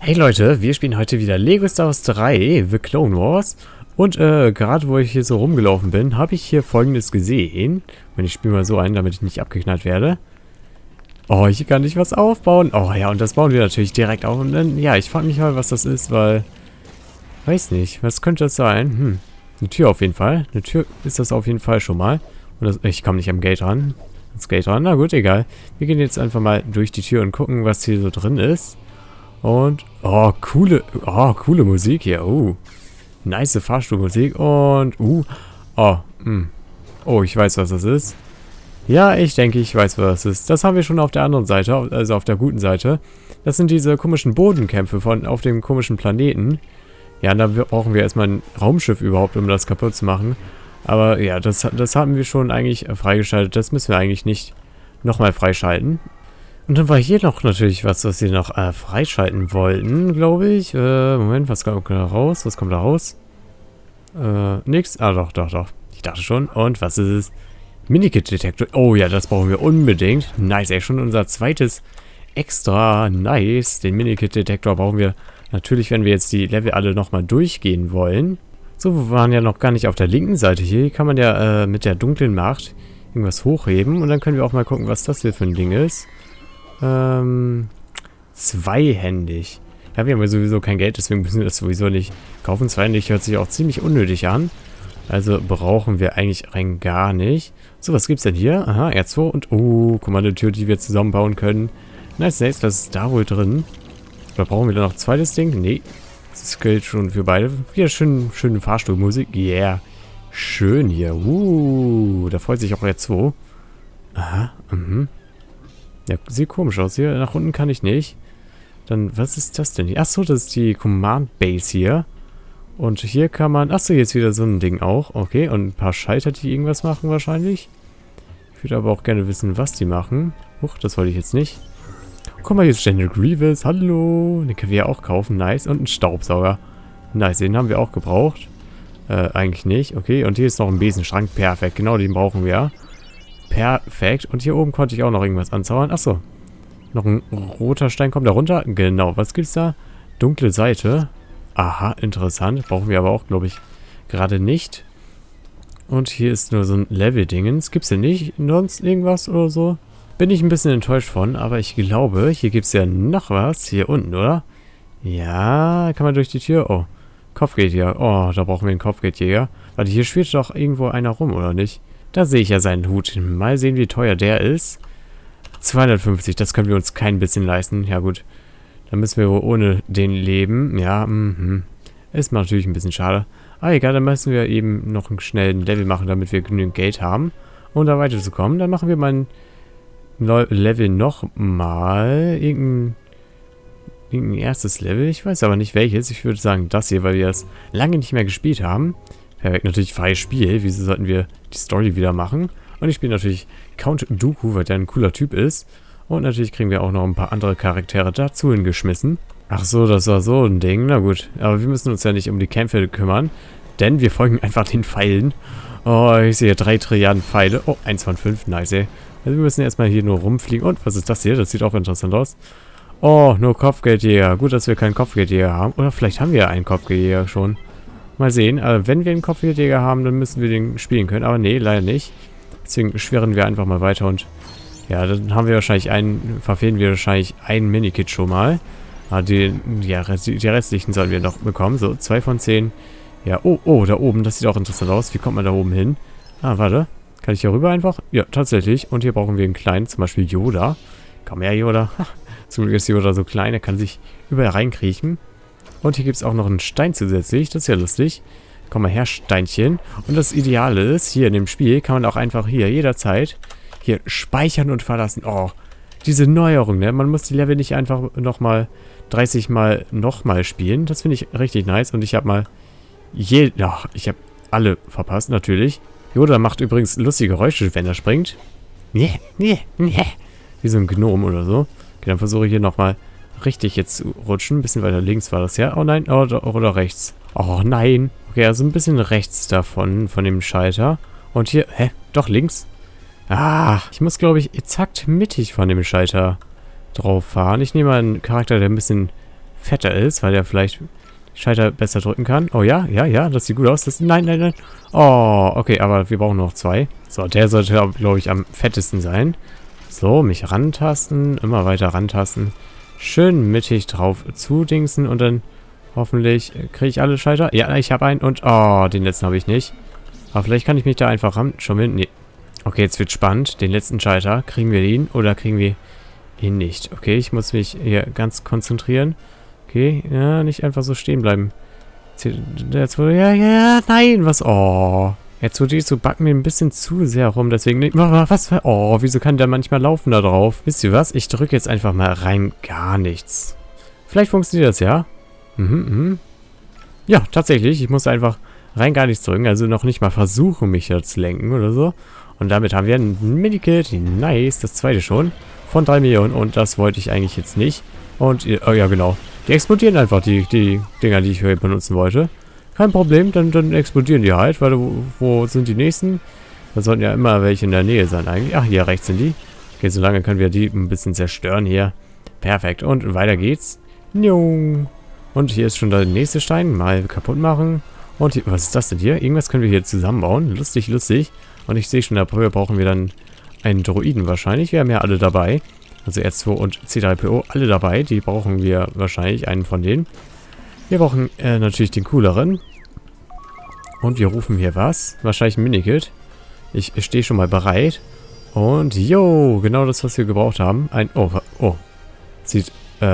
Hey Leute, wir spielen heute wieder Lego Star Wars 3, The Clone Wars. Und gerade wo ich hier so rumgelaufen bin, habe ich hier Folgendes gesehen. Und ich spiele mal so ein, damit ich nicht abgeknallt werde. Oh, hier kann ich was aufbauen. Oh ja, und das bauen wir natürlich direkt auf. Und dann, ja, ich frage mich mal, was das ist, weil... Weiß nicht, was könnte das sein? Eine Tür auf jeden Fall. Eine Tür ist das auf jeden Fall schon mal. Und das, ich komme nicht am Gate ran. Das Gate ran, na gut, egal. Wir gehen jetzt einfach mal durch die Tür und gucken, was hier so drin ist. Und, oh, coole Musik hier. Oh, nice Fahrstuhlmusik. Und, oh, ich weiß, was das ist. Ja, ich denke, ich weiß, was das ist. Das haben wir schon auf der anderen Seite, also auf der guten Seite. Das sind diese komischen Bodenkämpfe auf dem komischen Planeten. Ja, da brauchen wir erstmal ein Raumschiff überhaupt, um das kaputt zu machen. Aber ja, das haben wir schon eigentlich freigeschaltet. Das müssen wir eigentlich nicht nochmal freischalten. Und dann war hier noch natürlich was wir noch freischalten wollten, glaube ich. Moment, was kommt da raus? Was kommt da raus? Nix. Ah, doch. Ich dachte schon. Und was ist es? Minikit-Detektor. Oh ja, das brauchen wir unbedingt. Nice, ey, schon unser zweites extra. Nice. Den Minikit-Detektor brauchen wir natürlich, wenn wir jetzt die Level alle nochmal durchgehen wollen. So, wir waren ja noch gar nicht auf der linken Seite hier. Hier kann man ja mit der dunklen Macht irgendwas hochheben. Und dann können wir auch mal gucken, was das hier für ein Ding ist. Zweihändig. Ja, wir haben ja sowieso kein Geld, deswegen müssen wir das sowieso nicht kaufen. Zweihändig hört sich auch ziemlich unnötig an. Also brauchen wir eigentlich rein gar nicht. So, was gibt's denn hier? Aha, R2 und... Oh, guck mal, eine Tür, die wir zusammenbauen können. Nice, was ist da wohl drin? Oder brauchen wir da noch ein zweites Ding? Nee, das gilt schon für beide. Wieder schöne Fahrstuhlmusik. Yeah. Schön hier. Da freut sich auch R2. Aha, Ja, sieht komisch aus hier. Nach unten kann ich nicht. Dann, was ist das denn hier? Achso, das ist die Command Base hier. Und hier kann man... Achso, jetzt wieder so ein Ding auch. Okay, und ein paar Schalter, die irgendwas machen wahrscheinlich. Ich würde aber auch gerne wissen, was die machen. Huch, das wollte ich jetzt nicht. Guck mal, hier ist General Grievous. Hallo. Den können wir ja auch kaufen. Nice. Und ein Staubsauger. Nice, den haben wir auch gebraucht. Eigentlich nicht. Okay, und hier ist noch ein Besenschrank. Perfekt, genau, den brauchen wir ja. Perfekt. Und hier oben konnte ich auch noch irgendwas anzaubern. Achso. Noch ein roter Stein kommt da runter. Genau. Was gibt's da? Dunkle Seite. Aha, interessant. Brauchen wir aber auch, glaube ich, gerade nicht. Und hier ist nur so ein Level-Dingens. Gibt's denn nicht sonst irgendwas oder so? Bin ich ein bisschen enttäuscht von, aber ich glaube, hier gibt's ja noch was. Hier unten, oder? Ja, kann man durch die Tür... Oh, Kopfgeldjäger. Oh, da brauchen wir einen Kopfgeldjäger. Warte, hier schwirrt doch irgendwo einer rum, oder nicht? Da sehe ich ja seinen Hut. Mal sehen, wie teuer der ist. 250, das können wir uns kein bisschen leisten. Ja gut, dann müssen wir wohl ohne den leben. Ja, ist natürlich ein bisschen schade. Aber egal, dann müssen wir eben noch einen schnellen Level machen, damit wir genügend Geld haben, um da weiterzukommen. Dann machen wir mal ein Level nochmal. Irgendein erstes Level. Ich weiß aber nicht welches. Ich würde sagen das hier, weil wir das lange nicht mehr gespielt haben. Perfekt, natürlich freies Spiel. Wieso sollten wir die Story wieder machen? Und ich spiele natürlich Count Dooku, weil der ein cooler Typ ist. Und natürlich kriegen wir auch noch ein paar andere Charaktere dazu hingeschmissen. Ach so, das war so ein Ding. Na gut, aber wir müssen uns ja nicht um die Kämpfe kümmern. Denn wir folgen einfach den Pfeilen. Oh, ich sehe 3 Trilliarden Pfeile. Oh, 1 von 5, nice ey. Also wir müssen erstmal hier nur rumfliegen. Und, was ist das hier? Das sieht auch interessant aus. Oh, nur Kopfgeldjäger. Gut, dass wir keinen Kopfgeldjäger haben. Oder vielleicht haben wir ja einen Kopfgeldjäger schon. Mal sehen. Aber wenn wir einen Kopfgeldjäger haben, dann müssen wir den spielen können. Aber nee, leider nicht. Deswegen schwirren wir einfach mal weiter und... Ja, dann haben wir wahrscheinlich verfehlen wir wahrscheinlich einen Minikit schon mal. Aber die restlichen sollen wir noch bekommen. So, 2 von 10. Ja, oh, da oben, das sieht auch interessant aus. Wie kommt man da oben hin? Ah, warte. Kann ich hier rüber einfach? Ja, tatsächlich. Und hier brauchen wir einen kleinen, zum Beispiel Yoda. Komm her, Yoda. Zum Glück ist Yoda so klein, er kann sich überall reinkriechen. Und hier gibt es auch noch einen Stein zusätzlich. Das ist ja lustig. Komm mal her, Steinchen. Und das Ideale ist, hier in dem Spiel kann man auch einfach hier jederzeit hier speichern und verlassen. Oh, diese Neuerung, ne? Man muss die Level nicht einfach nochmal 30 Mal nochmal spielen. Das finde ich richtig nice. Und ich habe mal ich habe alle verpasst, natürlich. Yoda macht übrigens lustige Geräusche, wenn er springt. Wie so ein Gnom oder so. Okay, dann versuche ich hier nochmal richtig jetzt zu rutschen. Ein bisschen weiter links war das ja. Oh nein, oder rechts. Oh nein. Okay, also ein bisschen rechts davon, von dem Schalter. Und hier, doch links. Ah, ich muss, glaube ich, exakt mittig von dem Schalter drauf fahren. Ich nehme mal einen Charakter, der ein bisschen fetter ist, weil er vielleicht Schalter besser drücken kann. Oh ja, ja, ja, das sieht gut aus. Nein, nein, nein. Oh, okay, aber wir brauchen noch 2. So, der sollte, glaube ich, am fettesten sein. So, mich rantasten, immer weiter rantasten. Schön mittig drauf zudingsen und dann hoffentlich kriege ich alle Schalter. Ja, ich habe einen und, oh, den letzten habe ich nicht. Aber vielleicht kann ich mich da einfach ranschummeln. Nee. Okay, jetzt wird spannend. Den letzten Schalter, kriegen wir ihn oder kriegen wir ihn nicht? Okay, ich muss mich hier ganz konzentrieren. Okay, ja, nicht einfach so stehen bleiben. Jetzt wurde, ja, nein, was, oh. Jetzt wurde zu backen mir ein bisschen zu sehr rum, deswegen, was, oh, wieso kann der manchmal laufen da drauf? Wisst ihr was? Ich drücke jetzt einfach mal rein gar nichts. Vielleicht funktioniert das, ja? Ja, tatsächlich, ich muss einfach rein gar nichts drücken, also noch nicht mal versuchen, mich da zu lenken oder so. Und damit haben wir ein Minikit, nice, das zweite schon, von 3 Millionen und das wollte ich eigentlich jetzt nicht. Und, oh ja, genau. Die explodieren einfach, die Dinger, die ich hier benutzen wollte. Kein Problem, dann explodieren die halt, weil wo sind die nächsten? Da sollten ja immer welche in der Nähe sein eigentlich. Ach, hier rechts sind die. Okay, so lange können wir die ein bisschen zerstören hier. Perfekt, und weiter geht's. Und hier ist schon der nächste Stein. Mal kaputt machen. Und hier, was ist das denn hier? Irgendwas können wir hier zusammenbauen. Lustig, lustig. Und ich sehe schon, da brauchen wir dann einen Droiden wahrscheinlich. Wir haben ja alle dabei. Also R2 und C3PO, alle dabei. Die brauchen wir wahrscheinlich, einen von denen. Wir brauchen natürlich den cooleren. Und wir rufen hier was? Wahrscheinlich ein Minikit. Ich stehe schon mal bereit. Und, yo, genau das, was wir gebraucht haben. Ein, oh. Sieht,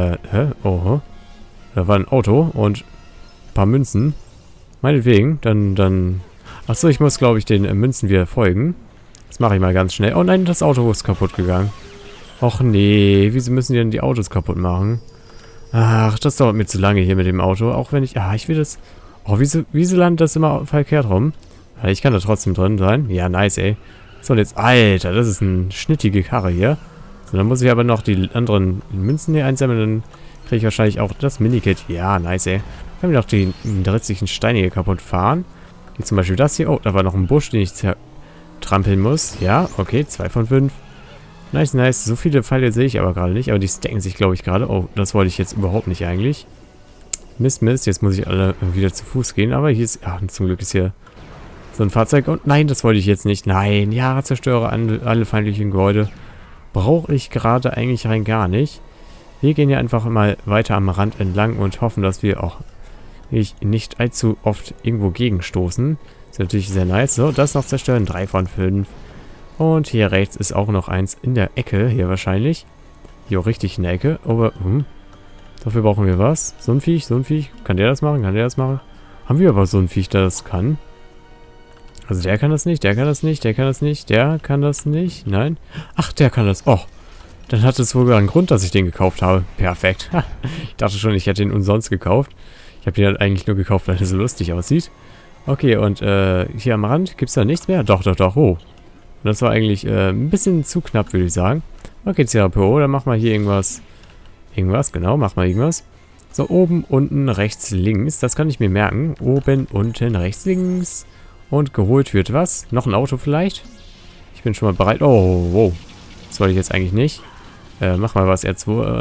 Oh. Da war ein Auto und ein paar Münzen. Meinetwegen, dann... Achso, ich muss, glaube ich, den Münzen wieder folgen. Das mache ich mal ganz schnell. Oh nein, das Auto ist kaputt gegangen. Och nee, wieso müssen die denn die Autos kaputt machen? Ach, das dauert mir zu lange hier mit dem Auto. Auch wenn ich... ich will das... Oh, wieso landet das immer verkehrt rum? Ich kann da trotzdem drin sein. Ja, nice, ey. So, und jetzt... Alter, das ist eine schnittige Karre hier. So, dann muss ich aber noch die anderen Münzen hier einsammeln. Dann kriege ich wahrscheinlich auch das Minikit. Ja, nice, ey. Dann können wir noch die restlichen Steine hier kaputt fahren. Wie zum Beispiel das hier. Oh, da war noch ein Busch, den ich zertrampeln muss. Ja, okay, 2 von 5. Nice, nice. So viele Pfeile sehe ich aber gerade nicht. Aber die stacken sich, glaube ich, gerade. Oh, das wollte ich jetzt überhaupt nicht eigentlich. Mist, Mist. Jetzt muss ich alle wieder zu Fuß gehen. Aber hier ist... Ach, zum Glück ist hier so ein Fahrzeug. Und nein, das wollte ich jetzt nicht. Nein, ja, zerstöre alle feindlichen Gebäude. Brauche ich gerade eigentlich rein gar nicht. Wir gehen hier einfach mal weiter am Rand entlang und hoffen, dass wir auch nicht allzu oft irgendwo gegenstoßen. Ist natürlich sehr nice. So, das noch zerstören. 3 von 5. Und hier rechts ist auch noch eins in der Ecke, hier wahrscheinlich. Hier auch richtig in der Ecke. Aber, dafür brauchen wir was. So ein Viech. Kann der das machen? Kann der das machen? Haben wir aber so ein Viech, der das kann. Also der kann das nicht, der kann das nicht, der kann das nicht, der kann das nicht. Nein. Ach, der kann das. Oh, dann hat es wohl einen Grund, dass ich den gekauft habe. Perfekt. Ich dachte schon, ich hätte ihn umsonst gekauft. Ich habe den halt eigentlich nur gekauft, weil er so lustig aussieht. Okay, und hier am Rand gibt es da nichts mehr? Doch. Oh. Das war eigentlich ein bisschen zu knapp, würde ich sagen. Okay, C3PO, dann mach mal hier irgendwas. Genau, mach mal irgendwas. So, oben, unten, rechts, links. Das kann ich mir merken. Oben, unten, rechts, links. Und geholt wird was? Noch ein Auto vielleicht? Ich bin schon mal bereit. Oh, wow. Das wollte ich jetzt eigentlich nicht. Mach mal was,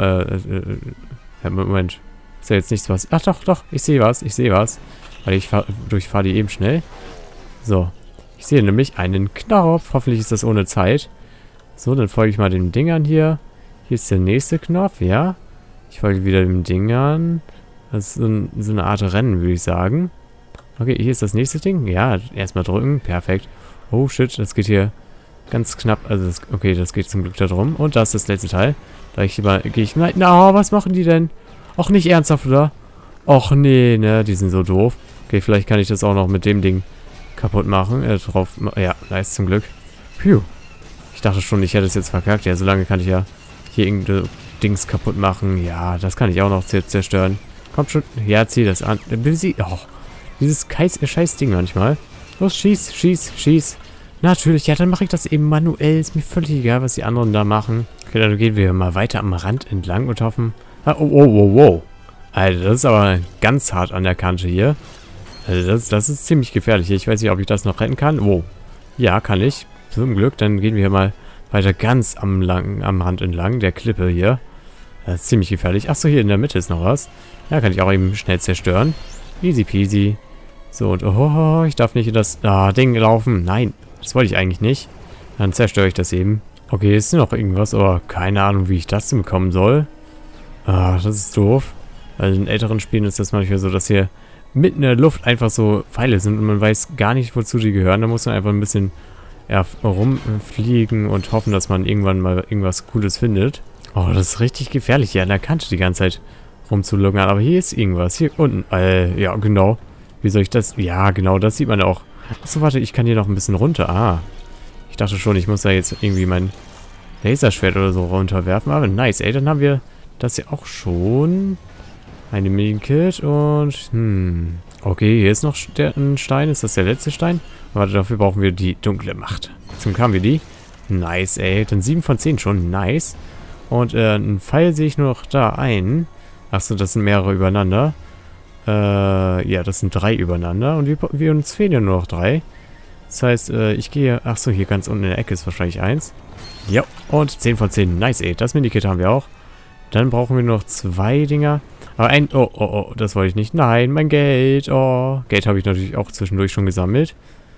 R2. Moment. Ist ja jetzt nichts was... Ach, doch. Ich sehe was. Weil ich durchfahre die eben schnell. So. Ich sehe nämlich einen Knopf. Hoffentlich ist das ohne Zeit. So, dann folge ich mal den Dingern hier. Hier ist der nächste Knopf, ja. Ich folge wieder den Dingern. Das ist so eine Art Rennen, würde ich sagen. Okay, hier ist das nächste Ding. Ja, erstmal drücken. Perfekt. Oh, shit, das geht hier ganz knapp. Also, okay, das geht zum Glück da drum. Und das ist das letzte Teil. Da gehe ich... Na, was machen die denn? Och, nicht ernsthaft, oder? Och, nee, ne, die sind so doof. Okay, vielleicht kann ich das auch noch mit dem Ding kaputt machen. Ja, nice, zum Glück. Phew. Ich dachte schon, ich hätte es jetzt verkackt. Ja, so lange kann ich ja hier irgendeine Dings kaputt machen. Ja, das kann ich auch noch zerstören. Kommt schon. Ja, zieh das an. Oh, dieses scheiß Ding manchmal. Los, schieß. Natürlich, ja, dann mache ich das eben manuell. Ist mir völlig egal, was die anderen da machen. Okay, dann gehen wir mal weiter am Rand entlang und hoffen... Oh. Alter, das ist aber ganz hart an der Kante hier. Also das ist ziemlich gefährlich. Ich weiß nicht, ob ich das noch retten kann. Wow. Ja, kann ich. Zum Glück. Dann gehen wir mal weiter ganz am Rand entlang der Klippe hier. Das ist ziemlich gefährlich. Achso, hier in der Mitte ist noch was. Ja, kann ich auch eben schnell zerstören. Easy peasy. So, und oh, ich darf nicht in das Ding laufen. Nein, das wollte ich eigentlich nicht. Dann zerstöre ich das eben. Okay, ist noch irgendwas, aber keine Ahnung, wie ich das denn bekommen soll. Das ist doof. Also in älteren Spielen ist das manchmal so, dass hier mitten in der Luft einfach so Pfeile sind und man weiß gar nicht, wozu die gehören. Da muss man einfach ein bisschen rumfliegen und hoffen, dass man irgendwann mal irgendwas Cooles findet. Oh, das ist richtig gefährlich, hier an der Kante die ganze Zeit rumzulungern. Aber hier ist irgendwas. Hier unten. Ja, genau. Wie soll ich das? Ja, genau, das sieht man auch. Achso, warte, ich kann hier noch ein bisschen runter. Ich dachte schon, ich muss da jetzt irgendwie mein Laserschwert oder so runterwerfen. Aber nice, ey, dann haben wir das hier auch schon. Eine Medikit und, okay, hier ist noch ein Stein. Ist das der letzte Stein? Warte, dafür brauchen wir die dunkle Macht. Zum haben wir die. Nice, ey. Dann 7 von 10 schon. Nice. Und einen Pfeil sehe ich nur noch da ein. Achso, das sind mehrere übereinander. Ja, das sind 3 übereinander. Und wir uns fehlen ja nur noch 3. Das heißt, ich gehe... Achso, hier ganz unten in der Ecke ist wahrscheinlich 1. Ja, und 10 von 10. Nice, ey. Das Medikit haben wir auch. Dann brauchen wir noch 2 Dinger. Aber oh, das wollte ich nicht. Nein, mein Geld. Oh, Geld habe ich natürlich auch zwischendurch schon gesammelt.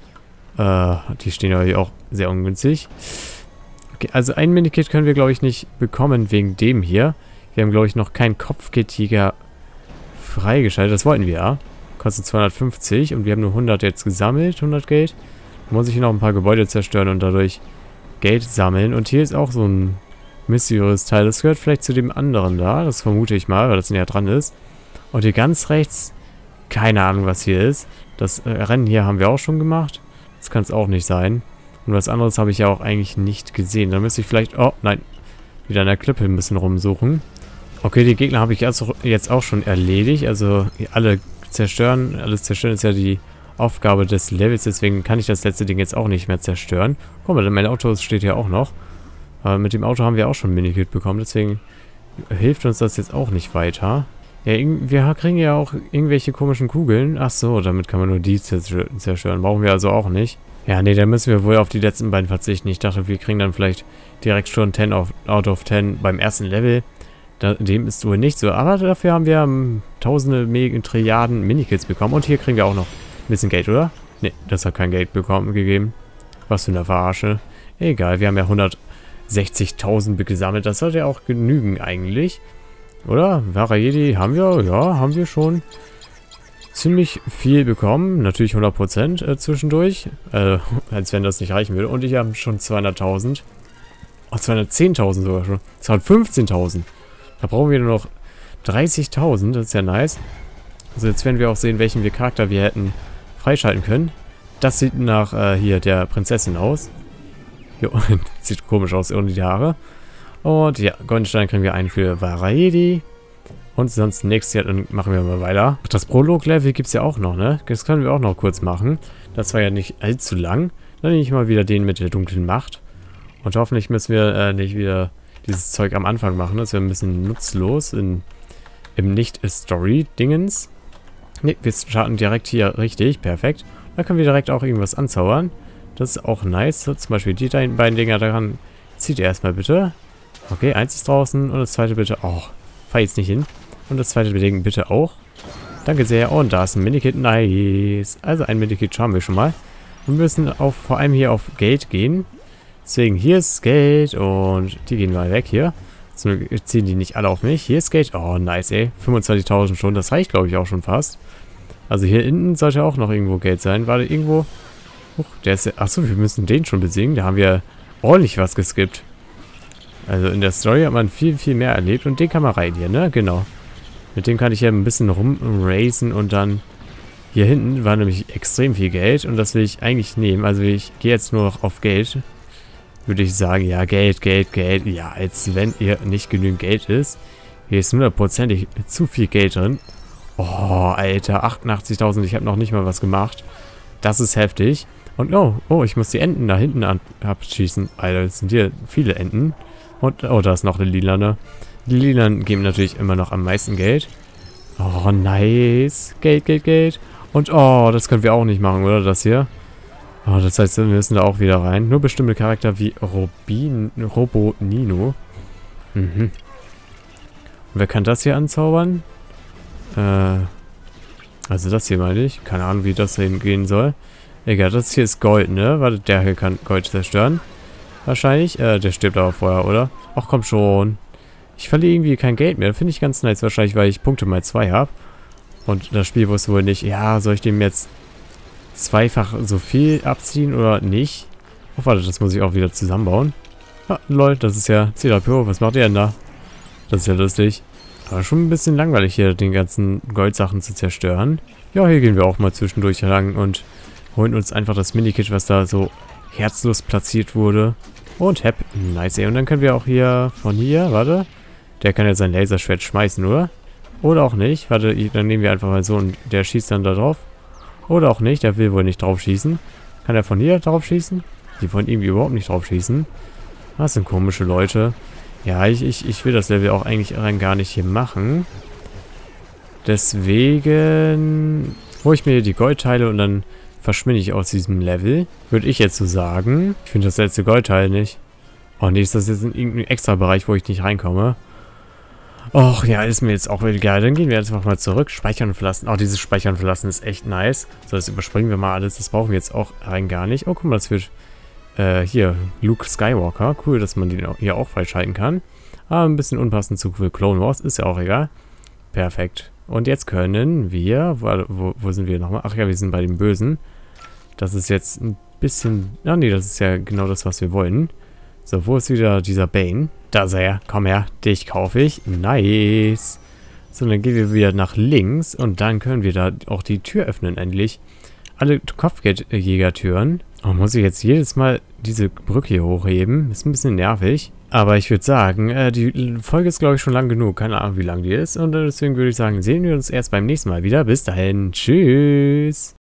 Die stehen ja hier auch sehr ungünstig. Okay, also ein Medikit können wir, glaube ich, nicht bekommen wegen dem hier. Wir haben, glaube ich, noch keinen Kopfgeldjäger freigeschaltet. Das wollten wir ja. Kostet 250 und wir haben nur 100 jetzt gesammelt. 100 Geld. Da muss ich hier noch ein paar Gebäude zerstören und dadurch Geld sammeln. Und hier ist auch so ein mysteriöses Teil. Das gehört vielleicht zu dem anderen da. Das vermute ich mal, weil das näher dran ist. Und hier ganz rechts, keine Ahnung, was hier ist. Das Rennen hier haben wir auch schon gemacht. Das kann es auch nicht sein. Und was anderes habe ich ja auch eigentlich nicht gesehen. Da müsste ich vielleicht... Oh, nein. Wieder an der Klippe ein bisschen rumsuchen. Okay, die Gegner habe ich jetzt auch schon erledigt. Also alles zerstören ist ja die Aufgabe des Levels. Deswegen kann ich das letzte Ding jetzt auch nicht mehr zerstören. Guck mal, mein Auto steht hier auch noch. Aber mit dem Auto haben wir auch schon ein Minikit bekommen. Deswegen hilft uns das jetzt auch nicht weiter. Ja, wir kriegen ja auch irgendwelche komischen Kugeln. Ach so, damit kann man nur die zerstören. Brauchen wir also auch nicht. Ja, nee, dann müssen wir wohl auf die letzten beiden verzichten. Ich dachte, wir kriegen dann vielleicht direkt schon 10 out of 10 beim ersten Level. Dem ist wohl nicht so. Aber dafür haben wir tausende, Trilliarden Minikits bekommen. Und hier kriegen wir auch noch ein bisschen Geld, oder? Nee, das hat kein Geld gegeben. Was für eine Verarsche. Egal, wir haben ja 160.000 gesammelt. Das sollte ja auch genügen eigentlich. Oder? Varayedi haben wir? Ja, haben wir schon ziemlich viel bekommen. Natürlich 100% zwischendurch. Als wenn das nicht reichen würde. Und ich habe schon 200.000. Oh, 210.000 sogar schon. 215.000. Da brauchen wir nur noch 30.000. Das ist ja nice. Also jetzt werden wir auch sehen, welchen Charakter wir hätten freischalten können. Das sieht nach hier der Prinzessin aus. Jo, sieht komisch aus ohne die Haare. Und ja, Goldenstein kriegen wir einen für Varayedi. Und sonst nächstes Jahr, dann machen wir mal weiter. Ach, das Prolog-Level gibt es ja auch noch, ne? Das können wir auch noch kurz machen. Das war ja nicht allzu lang. Dann nehme ich mal wieder den mit der dunklen Macht. Und hoffentlich müssen wir nicht wieder dieses Zeug am Anfang machen. Das wäre ein bisschen nutzlos im Nicht-Story-Dingens. Ne, wir starten direkt hier richtig. Perfekt. Da können wir direkt auch irgendwas anzaubern. Das ist auch nice. So, zum Beispiel die beiden Dinger daran. Zieht ihr erstmal bitte. Okay, 1 ist draußen und das zweite bitte. Oh, fahr jetzt nicht hin. Und das zweite Ding bitte auch. Danke sehr. Und da ist ein Minikit. Nice. Also ein Minikit haben wir schon mal. Wir müssen vor allem hier auf Geld gehen. Deswegen hier ist Geld und die gehen mal weg hier. So ziehen die nicht alle auf mich. Hier ist Geld. Oh, nice, ey. 25.000 schon. Das reicht, glaube ich, auch schon fast. Also hier hinten sollte auch noch irgendwo Geld sein. Warte, irgendwo... der ist... Achso, wir müssen den schon besiegen. Da haben wir ordentlich was geskippt. Also in der Story hat man viel, viel mehr erlebt. Und den kann man rein hier, ne? Genau. Mit dem kann ich hier ein bisschen rumracen und dann... Hier hinten war nämlich extrem viel Geld. Und das will ich eigentlich nehmen. Also ich gehe jetzt nur noch auf Geld. Würde ich sagen, ja, Geld. Ja, als wenn ihr nicht genügend Geld ist. Hier ist 100%ig zu viel Geld drin. Oh, Alter, 88.000. Ich habe noch nicht mal was gemacht. Das ist heftig. Und oh, ich muss die Enten da hinten abschießen. Alter, das sind hier viele Enten. Und, oh, da ist noch eine Lilane. Die Lilanen geben natürlich immer noch am meisten Geld. Oh, nice. Geld. Und, oh, das können wir auch nicht machen, oder? Das hier. Oh, das heißt, wir müssen da auch wieder rein. Nur bestimmte Charakter wie Robonino. Mhm. Wer kann das hier anzaubern? Also das hier meine ich. Keine Ahnung, wie das hingehen soll. Egal, das hier ist Gold, ne? Warte, der hier kann Gold zerstören. Wahrscheinlich. Der stirbt aber vorher, oder? Ach, komm schon. Ich verliere irgendwie kein Geld mehr. Finde ich ganz nice. Wahrscheinlich, weil ich Punkte mal 2 habe. Und das Spiel wusste wohl nicht, ja, soll ich dem jetzt zweifach so viel abziehen oder nicht? Oh, warte, das muss ich auch wieder zusammenbauen. Ah, lol, das ist ja C3PO. Was macht ihr denn da? Das ist ja lustig. Aber schon ein bisschen langweilig hier, den ganzen Goldsachen zu zerstören. Ja, hier gehen wir auch mal zwischendurch lang und holen uns einfach das Minikit, was da so herzlos platziert wurde. Und hepp, nice, ey. Und dann können wir auch hier, von hier, warte. Der kann ja sein Laserschwert schmeißen, oder? Oder auch nicht. Warte, dann nehmen wir einfach mal so und der schießt dann da drauf. Oder auch nicht, der will wohl nicht drauf schießen. Kann er von hier drauf schießen? Die wollen irgendwie überhaupt nicht drauf schießen. Das sind komische Leute. Ja, ich will das Level auch eigentlich gar nicht hier machen. Deswegen hole ich mir die Goldteile und dann verschwinde ich aus diesem Level. Würde ich jetzt so sagen. Ich finde das letzte Goldteil nicht. Oh nee, ist das jetzt in irgendeinem extra Bereich, wo ich nicht reinkomme? Och ja, ist mir jetzt auch egal. Dann gehen wir jetzt einfach mal zurück. Speichern und verlassen. Oh, dieses Speichern und verlassen ist echt nice. So, das überspringen wir mal alles. Das brauchen wir jetzt auch rein gar nicht. Oh, guck mal, das wird hier, Luke Skywalker. Cool, dass man den hier auch freischalten kann. Aber ein bisschen unpassend zu Clone Wars. Ist ja auch egal. Perfekt. Und jetzt können wir... Wo sind wir nochmal? Ach ja, wir sind bei dem Bösen. Das ist jetzt ein bisschen... Ah nee, das ist ja genau das, was wir wollen. So, wo ist wieder dieser Bane? Da ist er ja. Komm her, dich kaufe ich. Nice. So, dann gehen wir wieder nach links und dann können wir da auch die Tür öffnen endlich. Alle Kopfgeldjägertüren. Oh, muss ich jetzt jedes Mal diese Brücke hier hochheben? Ist ein bisschen nervig. Aber ich würde sagen, die Folge ist, glaube ich, schon lang genug. Keine Ahnung, wie lang die ist. Und deswegen würde ich sagen, sehen wir uns erst beim nächsten Mal wieder. Bis dahin. Tschüss.